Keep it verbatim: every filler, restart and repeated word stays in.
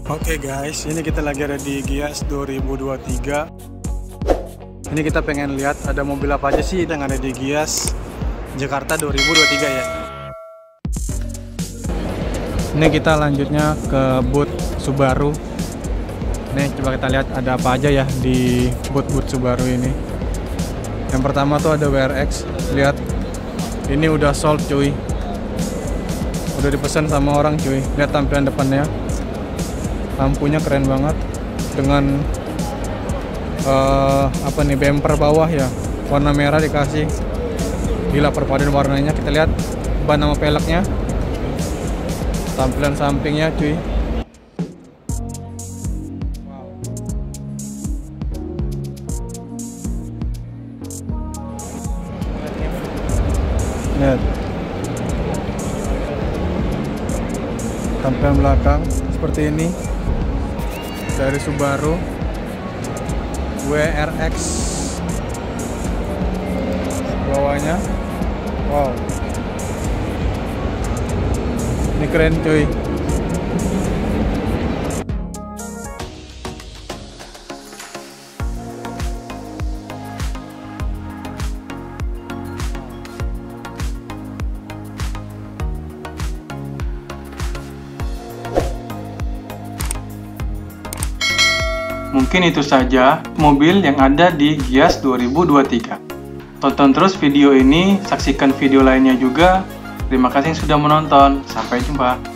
Oke guys, ini kita lagi ada di Gias dua ribu dua puluh tiga. Ini kita pengen lihat ada mobil apa aja sih yang ada di Gias Jakarta dua ribu dua puluh tiga ya. Ini kita lanjutnya ke booth Subaru. Nih coba kita lihat ada apa aja ya di booth-booth Subaru ini. Yang pertama tuh ada W R X. Lihat, ini udah sold cuy. Udah dipesan sama orang cuy. Lihat tampilan depannya. Lampunya keren banget dengan uh, apa nih, bumper bawah ya, warna merah dikasih. Gila perpaduan warnanya. Kita lihat ban sama peleknya, tampilan sampingnya cuy. Wow. Lihat tampilan belakang seperti ini dari Subaru W R X. Bawahnya wow, ini keren cuy. Mungkin itu saja mobil yang ada di Gias dua ribu dua puluh tiga. Tonton terus video ini, saksikan video lainnya juga. Terima kasih yang sudah menonton. Sampai jumpa.